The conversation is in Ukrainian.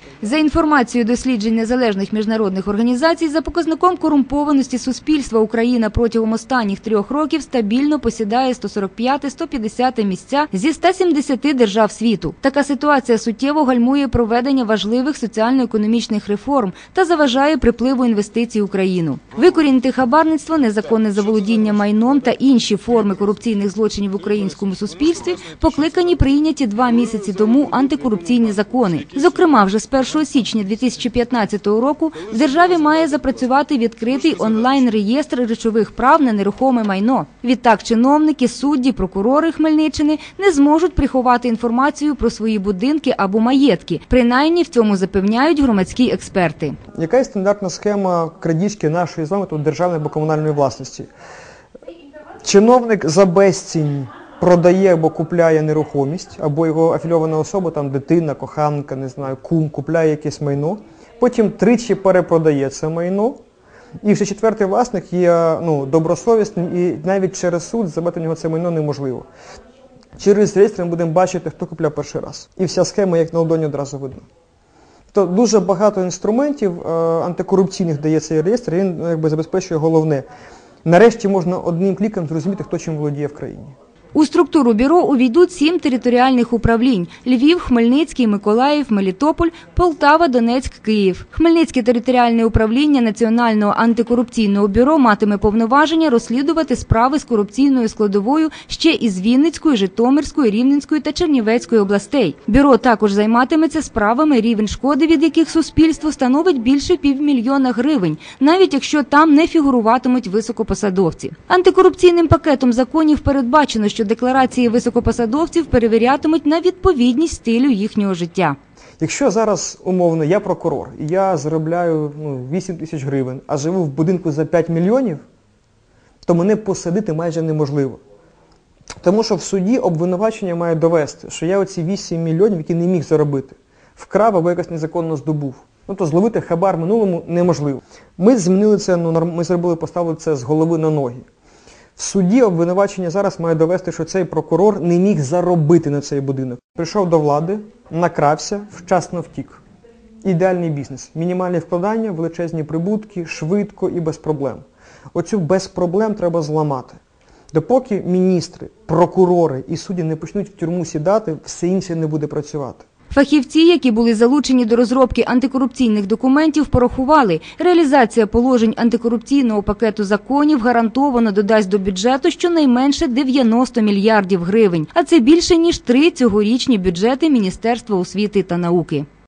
За інформацією досліджень незалежних міжнародних організацій, за показником корумпованості суспільства Україна протягом останніх 3 років стабільно посідає 145-150 місця зі 170 держав світу. Така ситуація суттєво гальмує проведення важливих соціально-економічних реформ та заважає припливу інвестицій в Україну. Викорінити хабарництво, незаконне заволодіння майном та інші форми корупційних злочинів в українському суспільстві покликані прийняті 2 місяці тому антикорупційні закони. Зокрема, вже з 1 січня 2015 року в державі має запрацювати відкритий онлайн-реєстр речових прав на нерухоме майно. Відтак чиновники, судді, прокурори Хмельниччини не зможуть приховати інформацію про свої будинки або маєтки. Принаймні в цьому запевняють громадські експерти. Яка є стандартна схема крадіжки нашої з вами державної або комунальної власності? Чиновник за безцінь продає або купляє нерухомість, або його афільована особа, там дитина, коханка, не знаю, кум, купляє якесь майно, потім тричі перепродає це майно, і вже 4-й власник є добросовісним, і навіть через суд забрати в нього це майно неможливо. Через реєстр ми будемо бачити, хто купляв перший раз. І вся схема, як на ладоні, одразу видно. То дуже багато інструментів антикорупційних дає цей реєстр, і він забезпечує головне. Нарешті можна одним кліком зрозуміти, хто чим володіє в країні. У структуру бюро увійдуть 7 територіальних управлінь – Львів, Хмельницький, Миколаїв, Мелітополь, Полтава, Донецьк, Київ. Хмельницьке територіальне управління Національного антикорупційного бюро матиме повноваження розслідувати справи з корупційною складовою ще із Вінницької, Житомирської, Рівненської та Чернівецької областей. Бюро також займатиметься справами, рівень шкоди від яких суспільству становить більше 500 000 гривень, навіть якщо там не фігуруватимуть високопосадовці. Антикорупційним пакетом законів передбачено, що декларації високопосадовців перевірятимуть на відповідність стилю їхнього життя. Якщо зараз, умовно, я прокурор, і я заробляю 8 тисяч гривень, а живу в будинку за 5 мільйонів, то мене посадити майже неможливо. Тому що в суді обвинувачення має довести, що я оці 8 мільйонів, які не міг заробити, вкрав або якось незаконно здобув. То зловити хабар минулому неможливо. Ми змінили це, поставили це з голови на ноги. В суді обвинувачення зараз має довести, що цей прокурор не міг заробити на цей будинок. Прийшов до влади, накрався, вчасно втік. Ідеальний бізнес. Мінімальні вкладання, величезні прибутки, швидко і без проблем. Оцю без проблем треба зламати. Допоки міністри, прокурори і судді не почнуть в тюрму сідати, все інше не буде працювати. Фахівці, які були залучені до розробки антикорупційних документів, порахували, реалізація положень антикорупційного пакету законів гарантовано додасть до бюджету щонайменше 90 мільярдів гривень, а це більше, ніж 3 цьогорічні бюджети Міністерства освіти та науки.